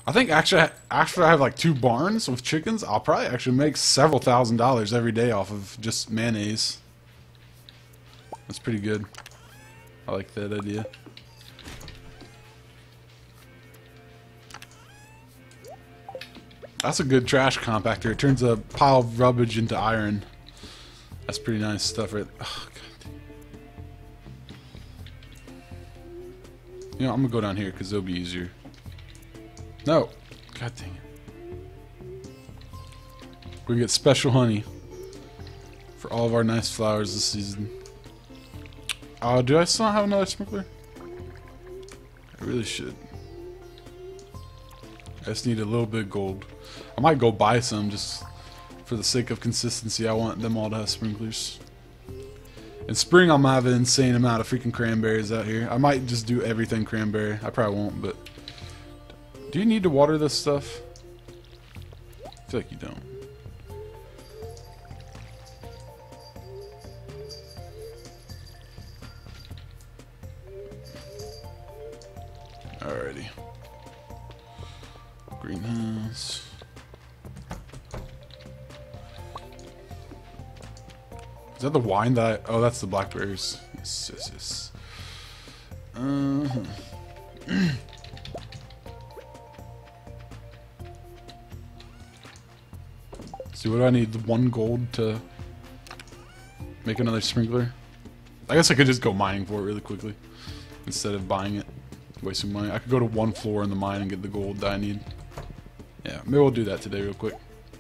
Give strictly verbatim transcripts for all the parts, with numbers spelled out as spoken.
I think actually, after I have like two barns with chickens, I'll probably actually make several thousand dollars every day off of just mayonnaise. That's pretty good. I like that idea. That's a good trash compactor. It turns a pile of rubbish into iron. That's pretty nice stuff, right? Oh, God. You know, I'm gonna go down here because it'll be easier. No, God dang it. We're gonna get special honey for all of our nice flowers this season. Oh, uh, do I still not have another sprinkler? I really should. I just need a little bit of gold. I might go buy some just for the sake of consistency. I want them all to have sprinklers. In spring, I'm gonna have an insane amount of freaking cranberries out here. I might just do everything cranberry. I probably won't, but do you need to water this stuff? I feel like you don't. Alrighty. Greenhouse. Is that the wine that I... Oh, that's the blackberries. Yes, yes, yes. Uh-huh. See, what do I need? The one gold to make another sprinkler? I guess I could just go mining for it really quickly instead of buying it. Wasting money. I could go to one floor in the mine and get the gold that I need. Yeah, maybe we'll do that today real quick.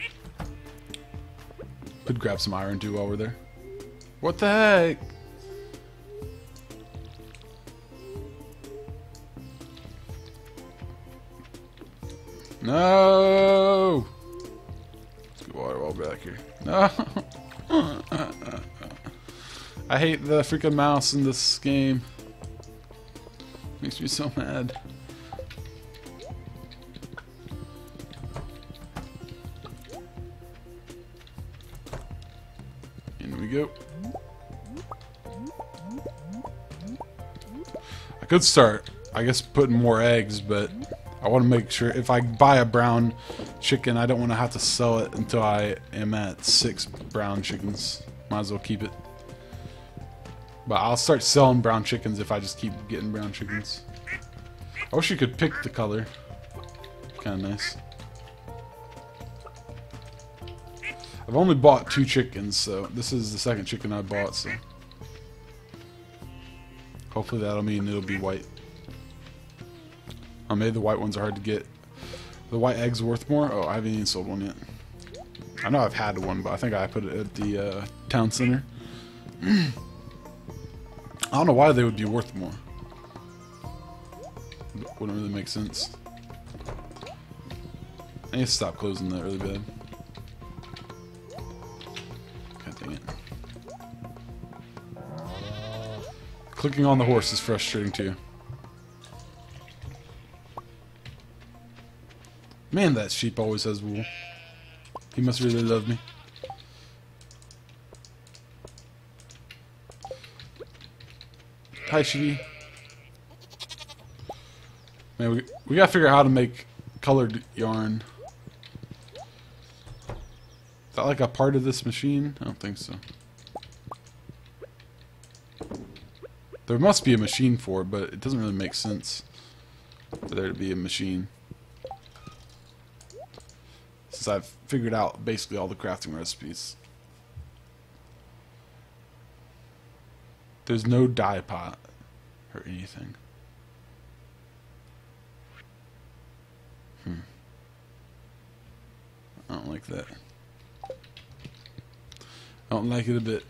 Could grab some iron too while we're there. What the heck? No! Let's get water while we're back here. No! I hate the freaking mouse in this game. Makes me so mad. In we go. I could start, I guess, putting more eggs, but I want to make sure if I buy a brown chicken, I don't want to have to sell it until I am at six brown chickens. Might as well keep it. But I'll start selling brown chickens if I just keep getting brown chickens. I wish you could pick the color. Kinda nice. I've only bought two chickens, so this is the second chicken I bought, so hopefully that'll mean it'll be white. Oh, maybe the white ones are hard to get. The white eggs worth more? Oh, I haven't even sold one yet. I know I've had one, but I think I put it at the uh, town center. I don't know why they would be worth more. Wouldn't really make sense. I need to stop closing that really bad. God dang it. Clicking on the horse is frustrating too. Man, that sheep always has wool. He must really love me. Hi, sheepy. Man, we, we gotta figure out how to make colored yarn. Is that like a part of this machine? I don't think so. There must be a machine for it, but it doesn't really make sense for there to be a machine. Since I've figured out basically all the crafting recipes. There's no dye pot or anything. Hmm. I don't like that. I don't like it a bit.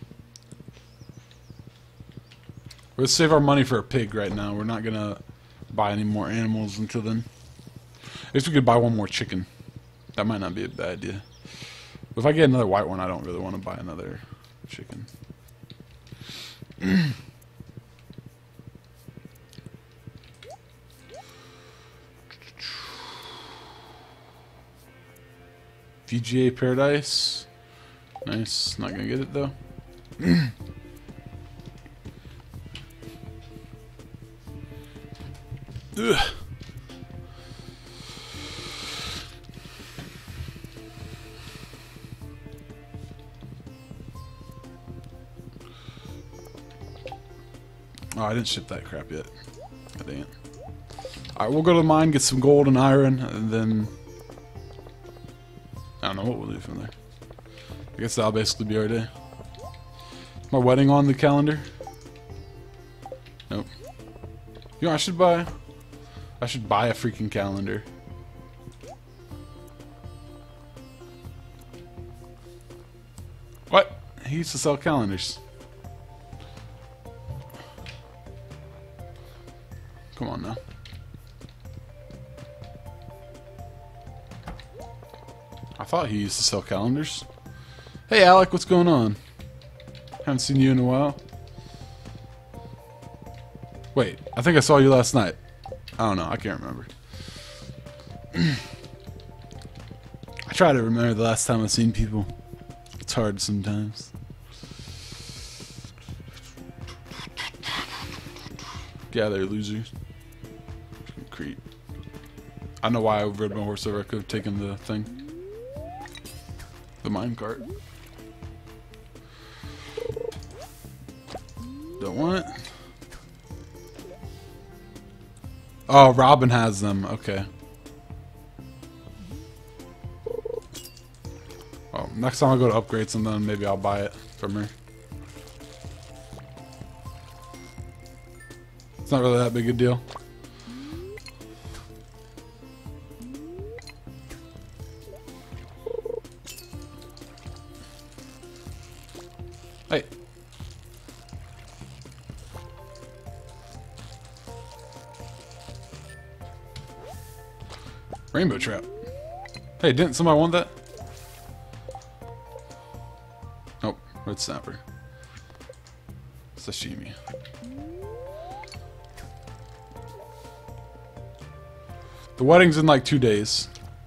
Let's save our money for a pig right now. We're not gonna buy any more animals until then. I guess we could buy one more chicken. That might not be a bad idea. But if I get another white one, I don't really want to buy another chicken. V G A Paradise. Nice. Not gonna get it though. Ugh. Oh, I didn't ship that crap yet. God dang it. Alright, we'll go to the mine, get some gold and iron, and then... I don't know what we'll do from there. I guess that'll basically be our day. My wedding on the calendar? Nope. You know, I should buy... I should buy a freaking calendar. What? He used to sell calendars. Come on now. I thought he used to sell calendars. Hey Alec, what's going on? Haven't seen you in a while. Wait, I think I saw you last night. I don't know, I can't remember. I try to remember the last time I've seen people. It's hard sometimes. Gather losers. Creep. I know why I rode my horse over. I could have taken the thing. The minecart. Don't want it. Oh, Robin has them. Okay. Oh, next time I go to upgrade something, maybe I'll buy it from her. It's not really that big a deal. Hey. Rainbow trap. Hey, didn't somebody want that? Nope, red snapper. Sashimi. The wedding's in like two days.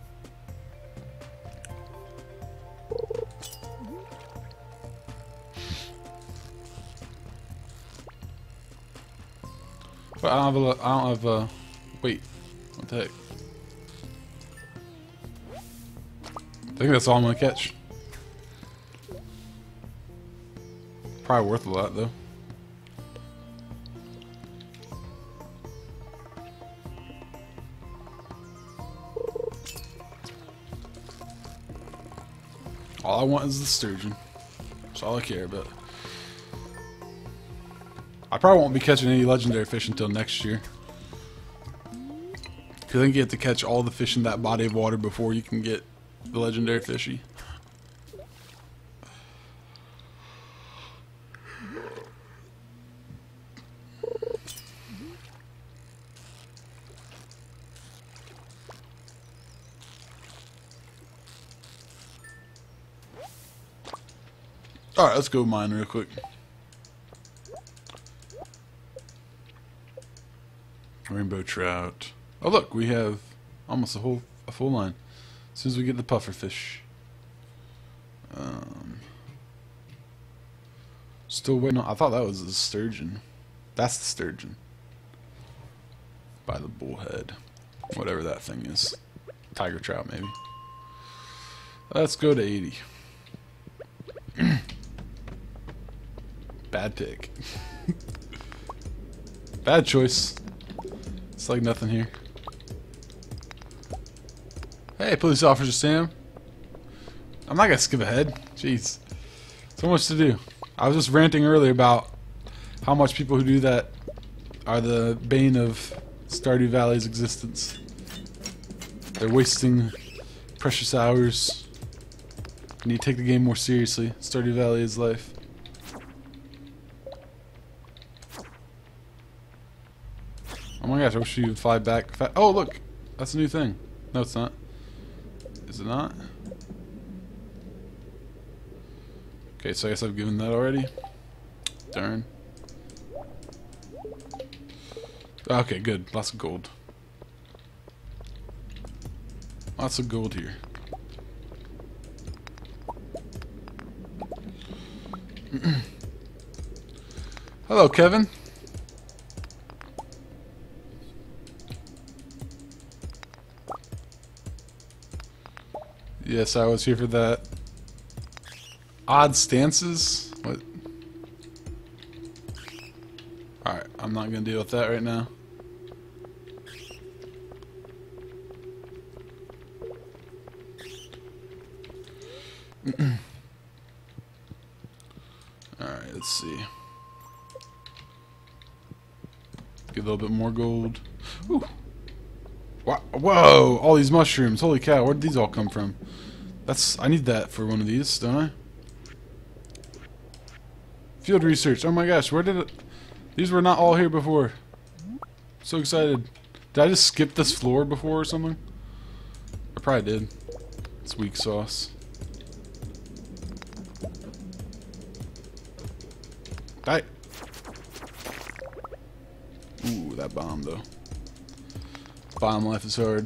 But I don't have a, I don't have a, wait, what the heck? I think that's all I'm gonna catch. Probably worth a lot though. All I want is the sturgeon. That's all I care about. I probably won't be catching any legendary fish until next year. Because I think you have to catch all the fish in that body of water before you can get the legendary fishy. Alright, let's go mine real quick. Rainbow trout. Oh look, we have almost a whole a full line. As soon as we get the puffer fish. Um, still waiting on, I thought that was the sturgeon. That's the sturgeon. By the bullhead. Whatever that thing is. Tiger trout maybe. Let's go to eighty. Bad pick. Bad choice. It's like nothing here. Hey, police officer Sam. I'm not gonna skip ahead. Jeez. So much to do. I was just ranting earlier about how much people who do that are the bane of Stardew Valley's existence. They're wasting precious hours. You need to take the game more seriously. Stardew Valley is life. Oh my gosh, I wish you would fly back. Fa oh, look! That's a new thing. No, it's not. Is it not? Okay, so I guess I've given that already. Darn. Okay, good. Lots of gold. Lots of gold here. Hello, Kevin. Yes, I was here for that. Odd stances? What? Alright, I'm I'm not going to deal with that right now. Alright, let's see. Get a little bit more gold. Ooh. Whoa! All these mushrooms. Holy cow, where did these all come from? That's I need that for one of these, don't I? Field research. Oh my gosh, where did it... These were not all here before. So excited. Did I just skip this floor before or something? I probably did. It's weak sauce. Die. Ooh, that bomb though. Bomb life is hard.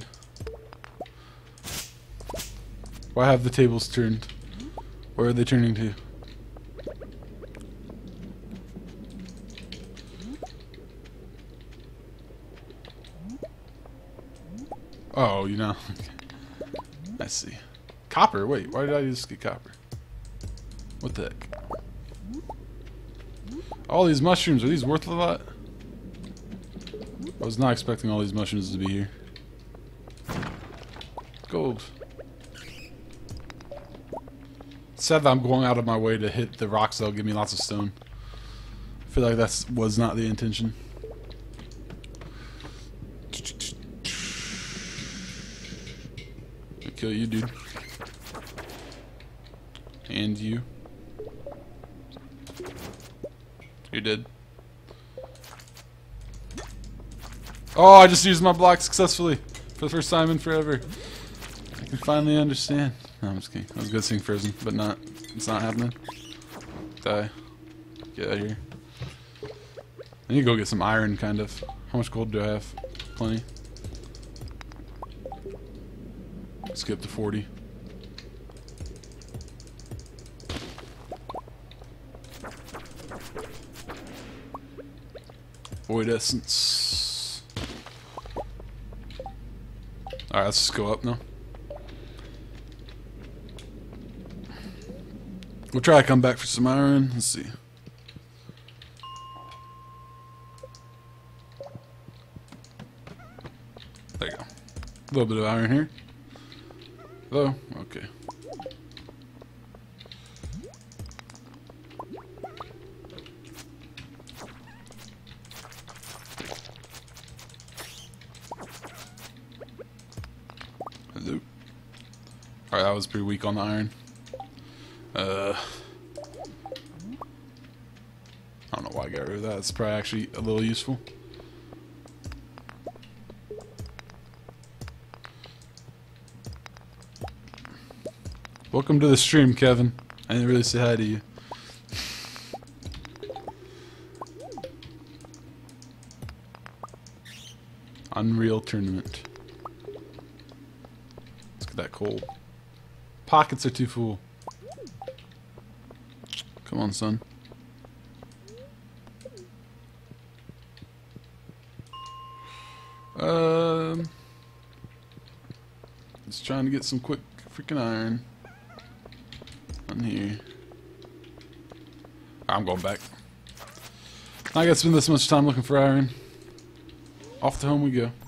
Why have the tables turned? Where are they turning to? Oh, you know. I see. Copper? Wait, why did I just get copper? What the heck? All these mushrooms, are these worth a lot? I was not expecting all these mushrooms to be here. Gold. It's sad that I'm going out of my way to hit the rocks that'll give me lots of stone. I feel like that was not the intention. I'll kill you, dude. And you. You're dead. Oh, I just used my block successfully for the first time in forever. I can finally understand. No, I'm just kidding. I was gonna sing Frozen, but not. It's not happening. Die. Get out of here. I need to go get some iron, kind of. How much gold do I have? Plenty. Skip to forty. Void essence. Alright, let's just go up now. We'll try to come back for some iron. Let's see. There you go. A little bit of iron here. Oh, okay. Hello. Alright, that was pretty weak on the iron. Uh, I don't know why I got rid of that. It's probably actually a little useful. Welcome to the stream, Kevin. I didn't really say hi to you. Unreal Tournament. Let's get that coal. Pockets are too full. Come on, son. Um, just trying to get some quick freaking iron on here. I'm going back. I gotta spend this much time looking for iron. Off to home we go.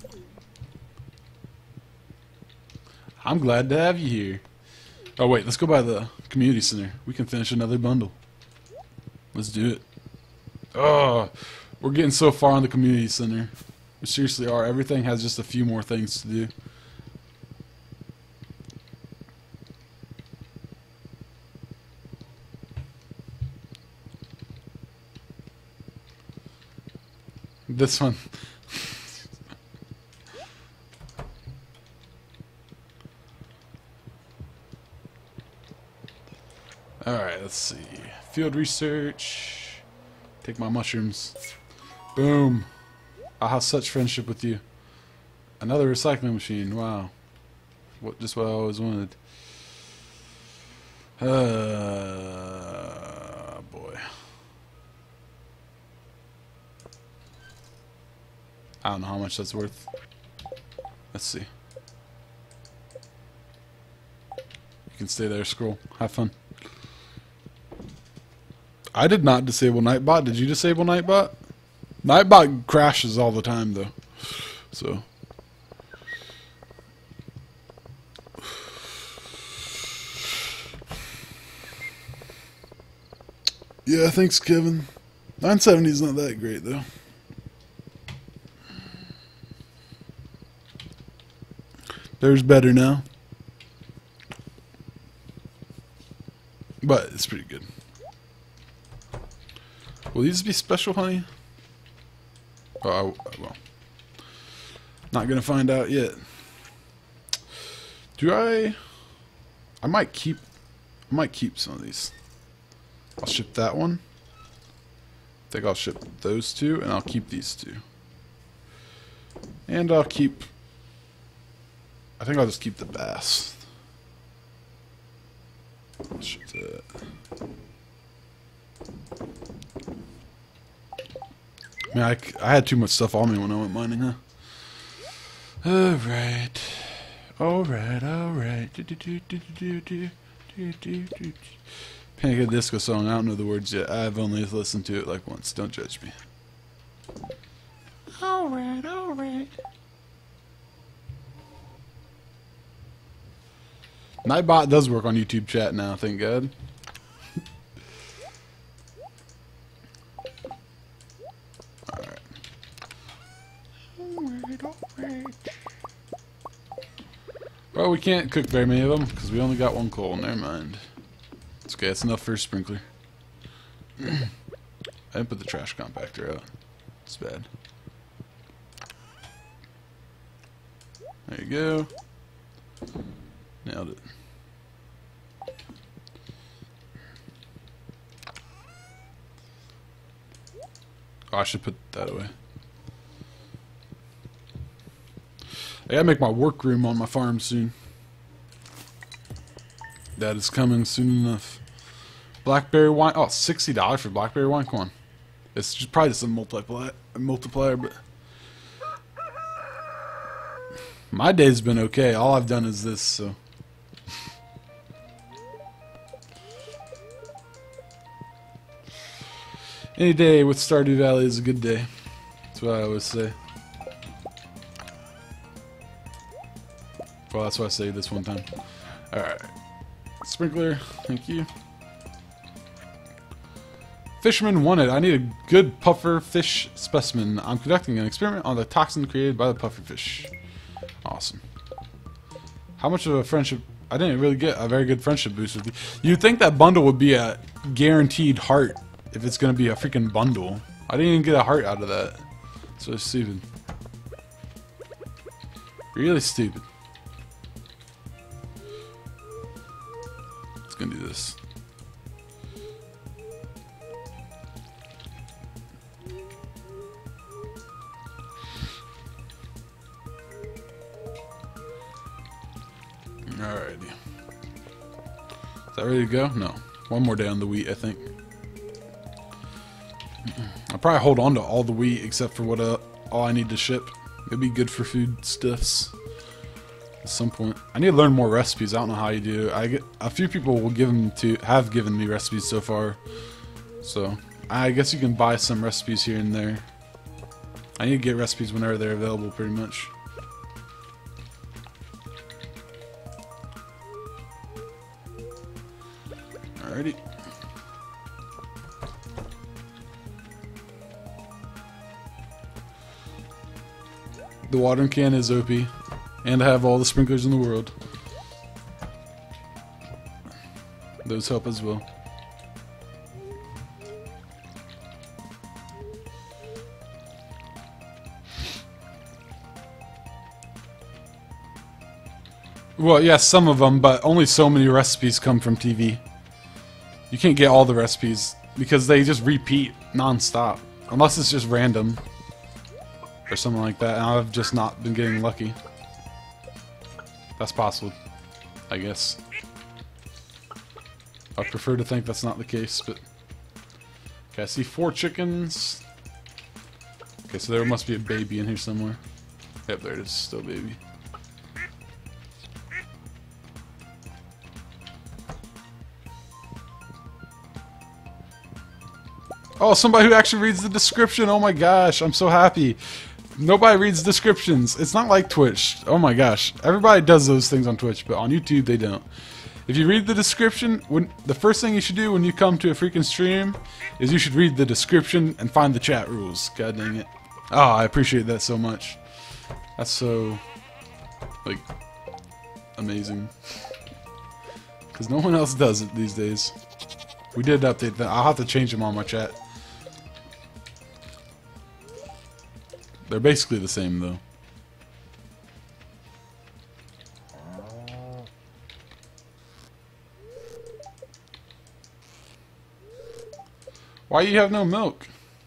I'm glad to have you here. Oh wait, let's go by the community center. We can finish another bundle. Let's do it. Oh, we're getting so far on the community center. We seriously are. Everything has just a few more things to do. This one. Alright, let's see. Field research. Take my mushrooms. Boom. I have such friendship with you. Another recycling machine. Wow. What? Just what I always wanted. Uh, boy. I don't know how much that's worth. Let's see. You can stay there, scroll. Have fun. I did not disable Nightbot. Did you disable Nightbot? Nightbot crashes all the time though. So yeah, thanks Kevin. nine seventy is not that great though. There's better now. But it's pretty good. Will these be special, honey? Oh, I, well. Not gonna find out yet. Do I... I might keep... I might keep some of these. I'll ship that one. I think I'll ship those two, and I'll keep these two. And I'll keep... I think I'll just keep the bass. I'll ship that. I mean, I, I had too much stuff on me when I went mining, huh? Alright. Alright, alright. Do, do, do, do, do, do, do, do, do. Panic at Disco song, I don't know the words yet. I've only listened to it like once. Don't judge me. Alright, alright. Nightbot does work on YouTube chat now, thank God. Alright. Alright, alright. Well, we can't cook very many of them because we only got one coal. Never mind. It's okay, it's enough for a sprinkler. I didn't put the trash compactor out. It's bad. There you go. Nailed it. Oh, I should put that away. I gotta make my workroom on my farm soon. That is coming soon enough. Blackberry wine. Oh, sixty dollars for blackberry wine? Come on. It's just probably just a multiplier, a multiplier, but... My day's been okay. All I've done is this, so... Any day with Stardew Valley is a good day. That's what I always say. Well, that's what I say this one time. Alright. Sprinkler, thank you. Fisherman wanted. I need a good puffer fish specimen. I'm conducting an experiment on the toxin created by the puffer fish. Awesome. How much of a friendship... I didn't really get a very good friendship boost with you. You'd think that bundle would be a guaranteed heart if it's going to be a freaking bundle. I didn't even get a heart out of that. So stupid. Really stupid. Let's go do this. Alrighty. Is that ready to go? No. One more day on the wheat, I think. I'll probably hold on to all the wheat except for what uh, all I need to ship. It'd be good for food stuffs at some point. I need to learn more recipes. I don't know how you do. I get a few people will give them to have given me recipes so far. So I guess you can buy some recipes here and there. I need to get recipes whenever they're available, pretty much. Alrighty. The watering can is O P, and I have all the sprinklers in the world. Those help as well. Well, yes, yeah, some of them, but only so many recipes come from T V. You can't get all the recipes because they just repeat non-stop, unless it's just random. Or something like that, and I've just not been getting lucky. That's possible, I guess. I prefer to think that's not the case, but... Okay, I see four chickens. Okay, so there must be a baby in here somewhere. Yep, there it is, still a baby. Oh, somebody who actually reads the description. Oh my gosh, I'm so happy. Nobody reads descriptions. It's not like Twitch. Oh my gosh. Everybody does those things on Twitch, but on YouTube they don't. If you read the description, when the first thing you should do when you come to a freaking stream is you should read the description and find the chat rules. God dang it. Oh, I appreciate that so much. That's so, like, amazing. Because no one else does it these days. We did update that. I'll have to change them on my chat. They're basically the same, though. Why you have no milk?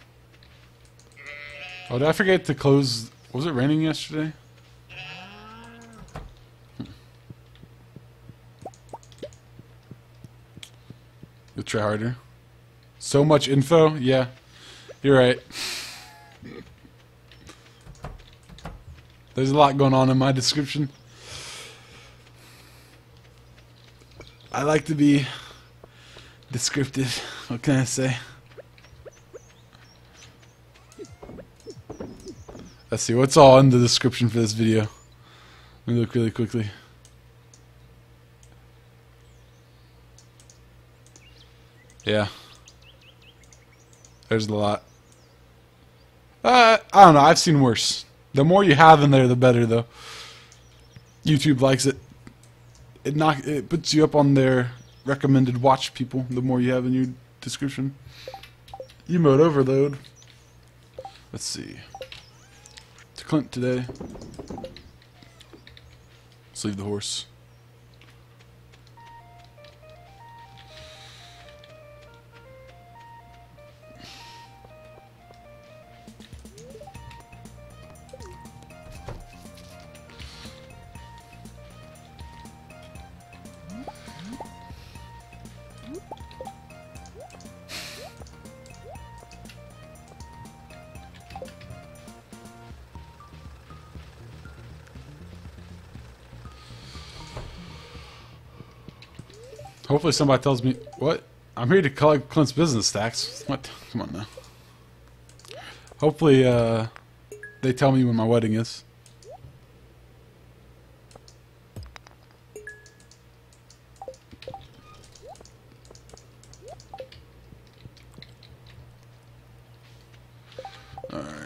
Oh, did I forget to close? Was it raining yesterday? You'll try harder. So much info? Yeah. You're right. There's a lot going on in my description. I like to be descriptive. What can I say? Let's see, what's all in the description for this video? Let me look really quickly. Yeah. There's a lot. Uh, I don't know, I've seen worse. The more you have in there, the better, though. YouTube likes it. It knock it puts you up on their recommended watch people, the more you have in your description. Emote overload. Let's see. To Clint today. Let's leave the horse. Hopefully somebody tells me, what? I'm here to collect Clint's business stacks. What? Come on now. Hopefully uh, they tell me when my wedding is. Alright.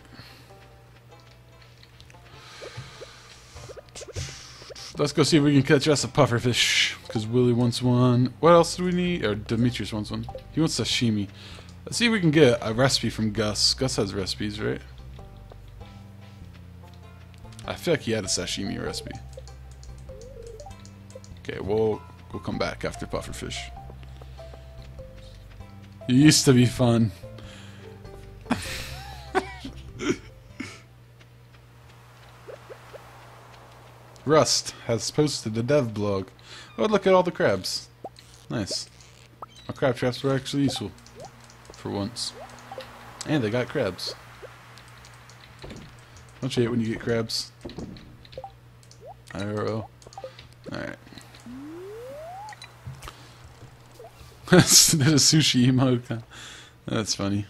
Let's go see if we can catch us a pufferfish. Because Willie wants one. What else do we need? Or Demetrius wants one. He wants sashimi. Let's see if we can get a recipe from Gus. Gus has recipes, right? I feel like he had a sashimi recipe. Okay, we'll we'll come back after pufferfish. It used to be fun. Rust has posted a dev blog. Oh, look at all the crabs. Nice. My crab traps were actually useful. For once. And they got crabs. Don't you hate when you get crabs? I R O. Alright. There's a sushi emote. That's funny.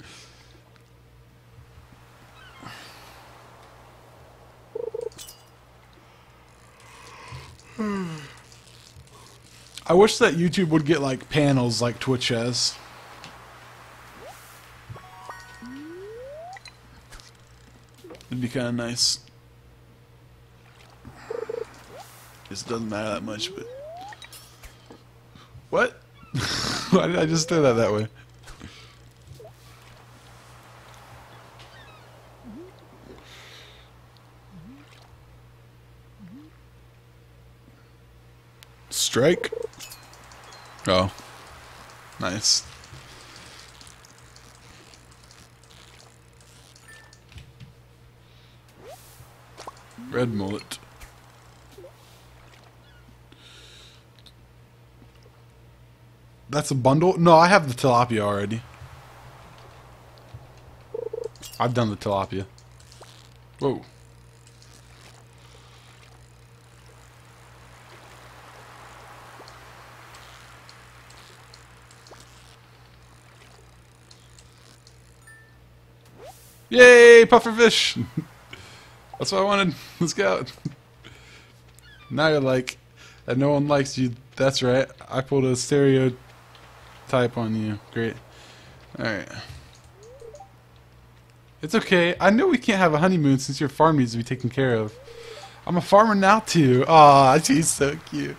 I wish that YouTube would get like panels like Twitch has. It'd be kind of nice. This doesn't matter that much, but what? Why did I just say that that way? Strike. Oh, nice. Red mullet. That's a bundle? No, I have the tilapia already. I've done the tilapia. Whoa. Yay, pufferfish! That's what I wanted. Let's go. Now you're like, and no one likes you. That's right. I pulled a stereotype on you. Great. Alright. It's okay. I know we can't have a honeymoon since your farm needs to be taken care of. I'm a farmer now too. Aw, she's so cute.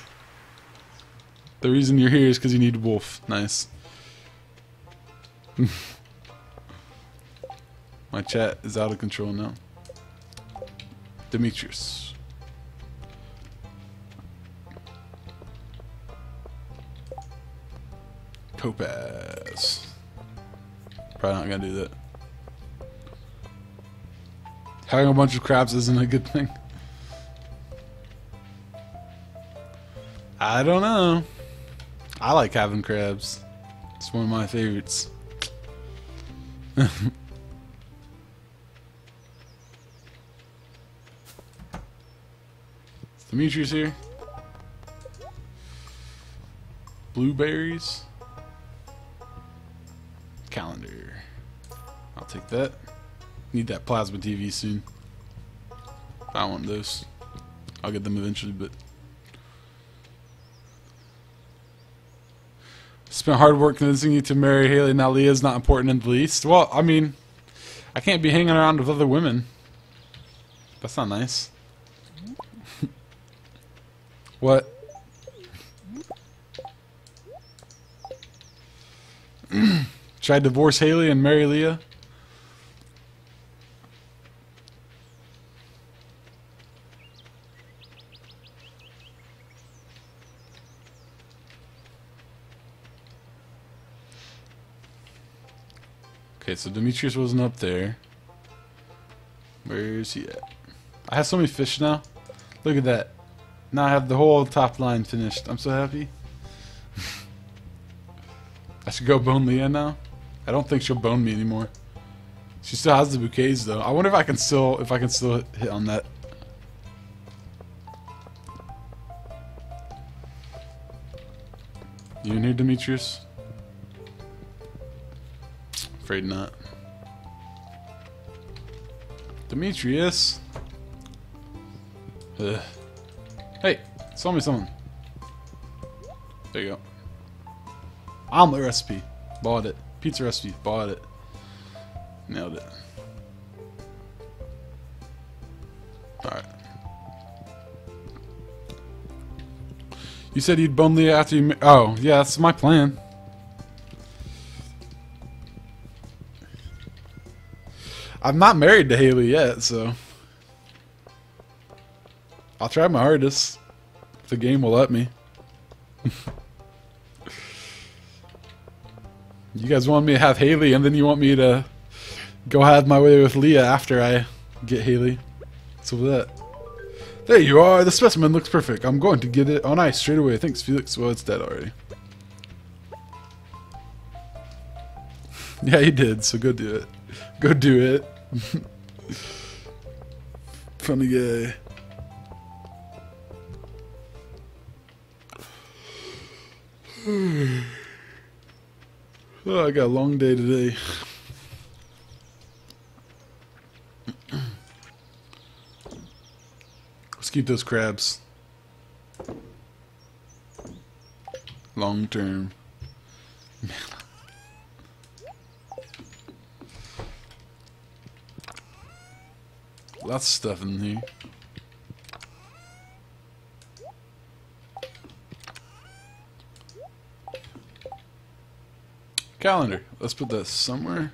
The reason you're here is because you need a wolf. Nice. My chat is out of control now. Demetrius. Topaz. Probably not gonna do that. Having a bunch of crabs isn't a good thing. I don't know. I like having crabs. It's one of my favorites. Demetrius here. Blueberries. Calendar. I'll take that. Need that plasma T V soon. I want those. I'll get them eventually, but spent hard work convincing you to marry Haley. Now Leah's not important in the least. Well, I mean, I can't be hanging around with other women. That's not nice. What? Should I divorce Haley and marry Leah? Okay, so Demetrius wasn't up there. Where is he at? I have so many fish now. Look at that. Now I have the whole top line finished. I'm so happy. I should go bone Leah now. I don't think she'll bone me anymore. She still has the bouquets though. I wonder if I can still if I can still hit on that. You in here, Demetrius? Afraid not. Demetrius. Ugh. Hey, sell me someone. There you go. Omelet recipe. Bought it. Pizza recipe. Bought it. Nailed it. Alright. You said you'd bone Leah after you... Oh, yeah, that's my plan. I'm not married to Haley yet, so... I'll try my hardest. If the game will let me. You guys want me to have Haley, and then you want me to go have my way with Leah after I get Haley. So with that. There you are. The specimen looks perfect. I'm going to get it on ice straight away. Thanks, Felix. Well, it's dead already. Yeah, he did. So go do it. Go do it. Funny guy. Oh, I got a long day today. Let's keep those crabs. Long term. Lots of stuff in here. Calendar. Let's put that somewhere.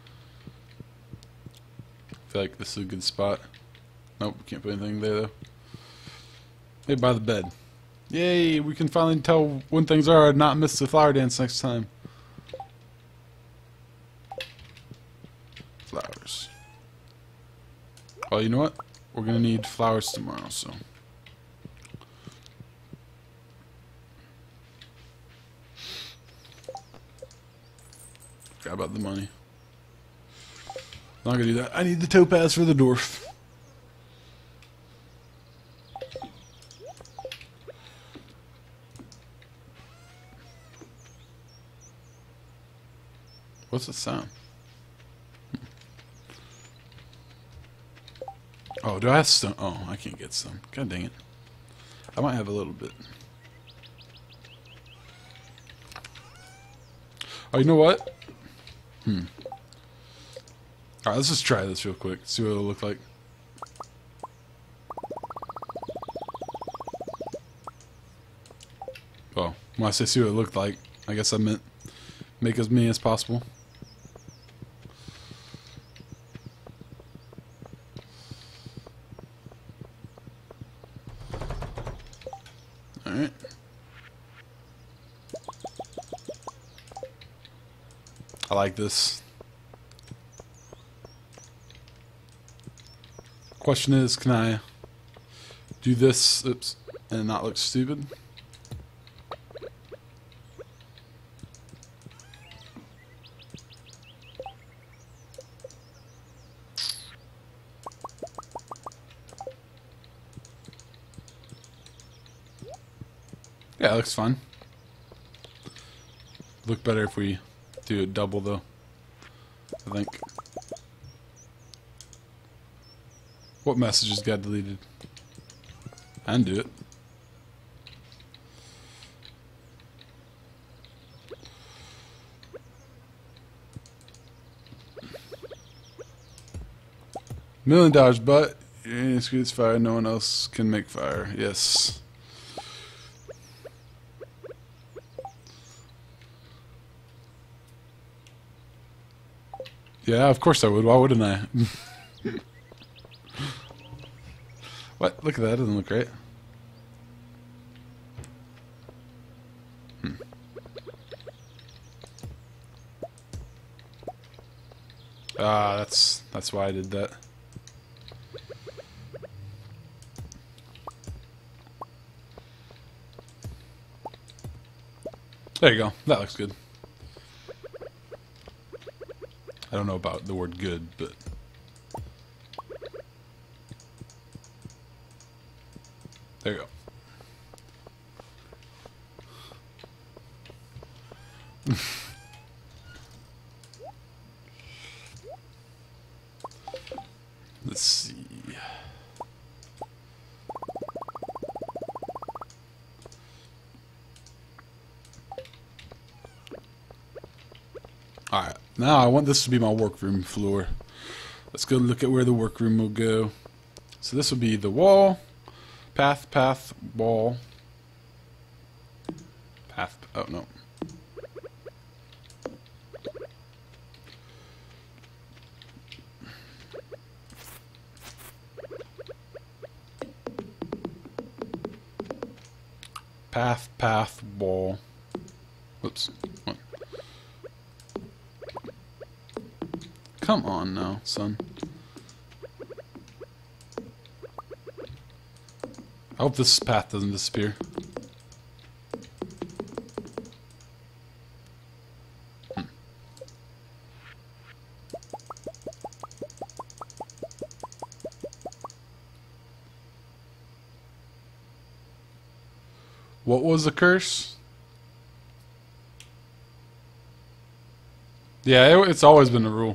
I feel like this is a good spot. Nope, can't put anything there though. Maybe by the bed. Yay, we can finally tell when things are and not miss the flower dance next time. Flowers. Oh, you know what? We're gonna need flowers tomorrow, so. Forgot about the money. Not gonna do that. I need the topaz for the dwarf. What's the sound? Oh, do I have stone? Oh, I can't get stone. God dang it. I might have a little bit. Oh, you know what? Hmm. Alright, let's just try this real quick. See what it'll look like. Oh, when I say see what it looked like, I guess I meant make as many as possible. Alright. I like this. Question is, can I do this, oops, and not look stupid? Yeah, it looks fine. Look better if we do it double though, I think. What messages got deleted? Undo it. Million dollars, but it's fire. No one else can make fire. Yes. Yeah, of course I would. Why wouldn't I? What? Look at that. Doesn't look right. Hmm. Ah, that's that's why I did that. There you go. That looks good. I don't know about the word good, but there you go. Let's see. Alright, now I want this to be my workroom floor. Let's go look at where the workroom will go. So this will be the wall, path, path, wall, path, oh no. Path, path, wall. Whoops. What? Come on now, son. I hope this path doesn't disappear. Hmm. What was the curse? Yeah, it, it's always been a rule.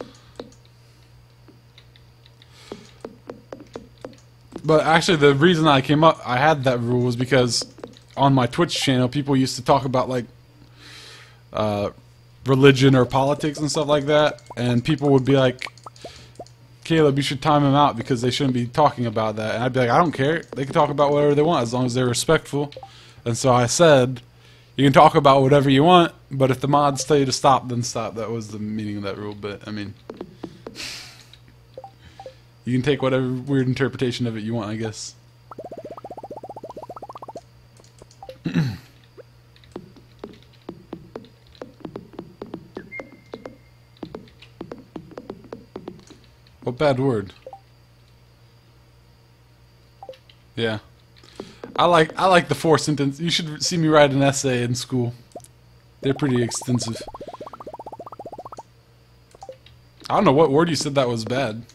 But actually, the reason I came up, I had that rule was because on my Twitch channel, people used to talk about like uh, religion or politics and stuff like that, and people would be like, "Caleb, you should time them out because they shouldn't be talking about that." And I'd be like, "I don't care. They can talk about whatever they want as long as they're respectful." And so I said, "You can talk about whatever you want, but if the mods tell you to stop, then stop." That was the meaning of that rule. But I mean. You can take whatever weird interpretation of it you want, I guess. What bad word? Yeah. I like I like the four sentence. You should see me write an essay in school. They're pretty extensive. I don't know what word you said that was bad.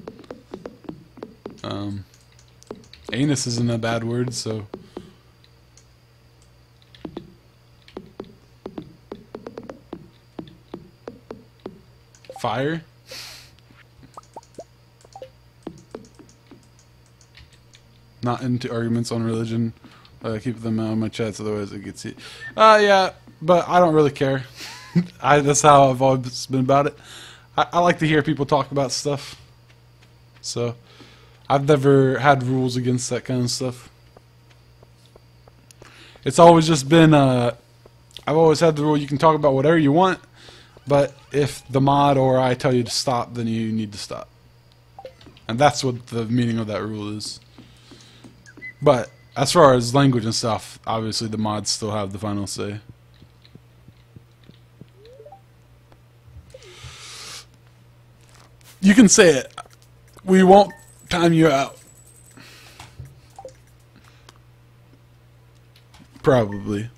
Um, anus isn't a bad word, so. Fire? not into arguments on religion. Uh, keep them out of my chats, otherwise it gets heated. Uh, yeah, but I don't really care. I that's how I've always been about it. I, I like to hear people talk about stuff. So, I've never had rules against that kind of stuff. It's always just been, uh, I've always had the rule you can talk about whatever you want, but if the mod or I tell you to stop, then you need to stop. And that's what the meaning of that rule is. But, as far as language and stuff, obviously the mods still have the final say. You can say it. We won't time you out. Probably.